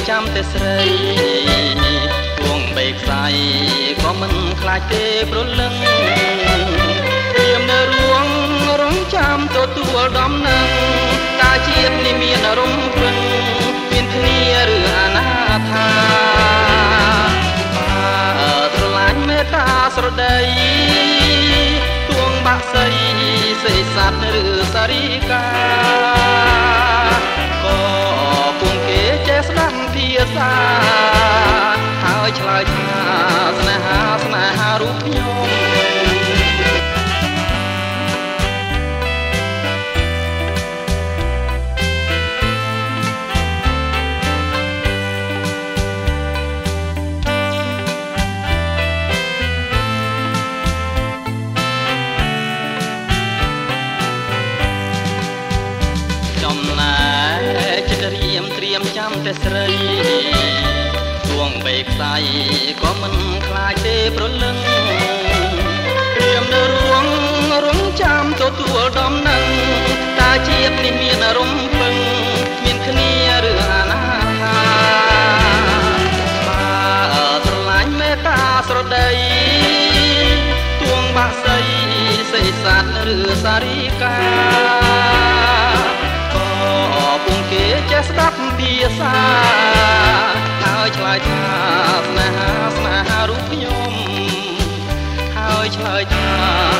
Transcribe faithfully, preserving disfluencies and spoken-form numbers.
ចាំតែស្រីគួងបេកស្អៃក៏មិនខ្លាចទេព្រលឹងព្រាមនៅរួងរងចាំទទួលដំណឹងតើជាតិនេះមានរំពឹងមានគ្នាឬអនាថាស្រឡាញ់មេត្តាស្រដីទួងបាក់សីសេស័តឬសារីកាក៏ពុំគេចេះស្ដាប់ភាសាហើយឆ្លើយថាស្នេហាស្នេហារូបខ្ញុំចាំតែស្រីទួងបេកស្អៃក៏មិនខ្លាចទេព្រលឹងព្រាមនៅរួងរងចាំទទួលដំណឹងតើជាតិនេះមានរំពឹងមានគ្នាឬអនាថាបើស្រឡាញ់មេត្តាស្រដីទួងបាក់សីសេស័តឬសារីកាគេចេះស្ដាប់ភាសាហើយឆ្លើយថាស្នេហាស្នេហារូបខ្ញុំហើយឆ្លើយថា